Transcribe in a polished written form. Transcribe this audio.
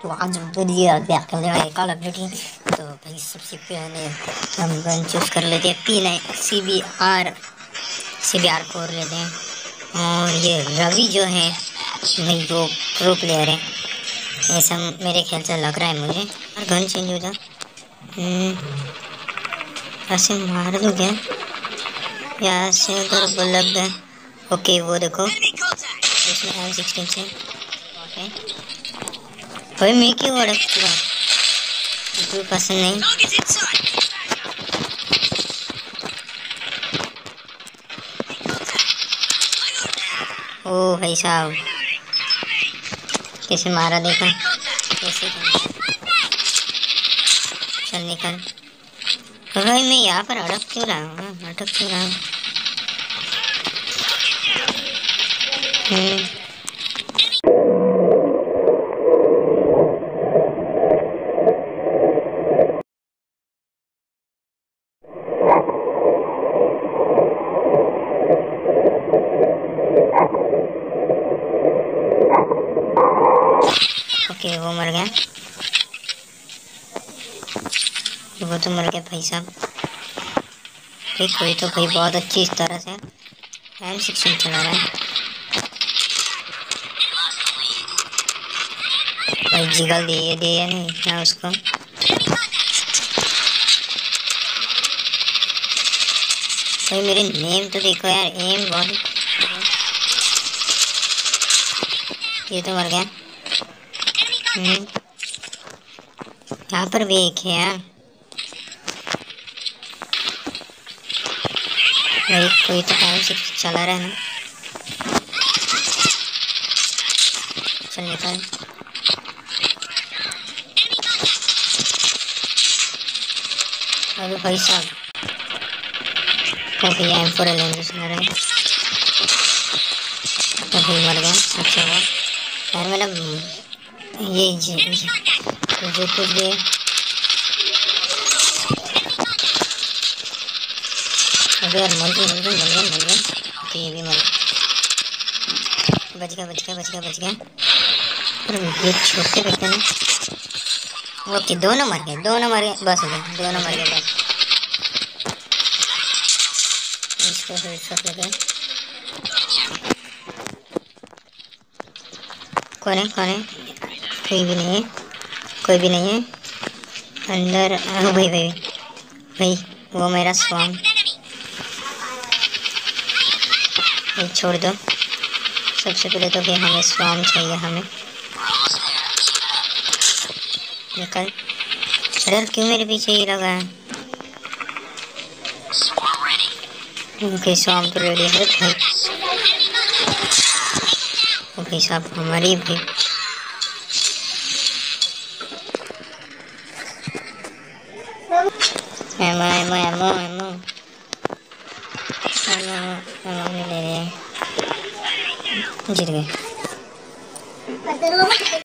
तो आज video back करने वाले कॉल ऑफ ड्यूटी। तो भाई सबसे पहले हम गन चूज कर लेते हैं, P9 CBR 4 लेते हैं। और ये रवि जो है भाई वो प्रो प्लेयर है, ऐसा मेरे ख्याल से लग रहा है मुझे। और गन चेंज हो जा, ऐसे मार दूँ क्या? यहाँ से अगर वो लग गए, ओके वो देखो इसमें M16 से ओके भाई मैं क्यों अड़क चुका, कोई पसंद नहीं। ओ भाई साहब कैसे मारा देखा, कैसे चल निकल भाई। मैं यहाँ पर अटक क्यों रहा हूँ, अटक क्यों रहा हूँ? ओके वो मर गया, वो तो मर गया भाई साहब। कोई तो भाई बहुत अच्छी इस तरह से M16 चला रहा है भाई। जिगल दिए नहीं ना उसको। भाई मेरे नेम तो देखो यार, एम बहुत। ये तो मर गया। यहाँ पर भी एक है यार भाई, कोई तो M16 चला रहा है ना। चल निकल, अरे भाई साहब ओके M4 लेंगे सुना रहे हैं। तो भाई मर गया, अच्छा हुआ यार। मेरा ये जो कुछ भी अबे यार मर गया। तो ये भी मर बच गया। अरे ये छोटे बेटे ने, ओके दोनों मर गए बस हो गया, दोनों मर गए बस। इसको हेडशॉट लगे। कौन है? कोई भी नहीं है अंदर। भाई वो मेरा स्वाम भाई, छोड़ दो। सबसे पहले तो भाई हमें स्वाम चाहिए, हमें निकल। अरे क्यों मेरे पीछे ही लगा है? ओके स्वाम तो रेडी है भाई। ओ भाई साहब हमारी भाई एमो नहीं ले रहे हैं, जीत गए।